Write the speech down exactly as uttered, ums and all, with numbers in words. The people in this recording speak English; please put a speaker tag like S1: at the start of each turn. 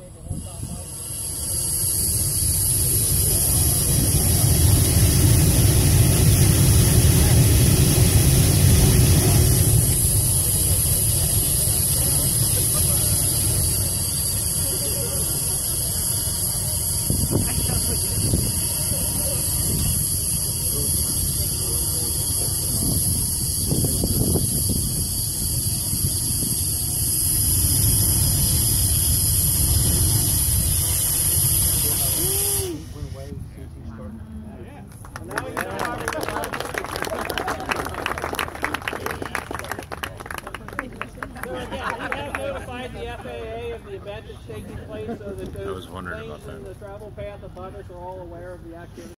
S1: The F A A of the event that's taking place so that those
S2: I was wondering about
S1: planes in
S2: that.
S1: the travel path of others are all aware of the activity.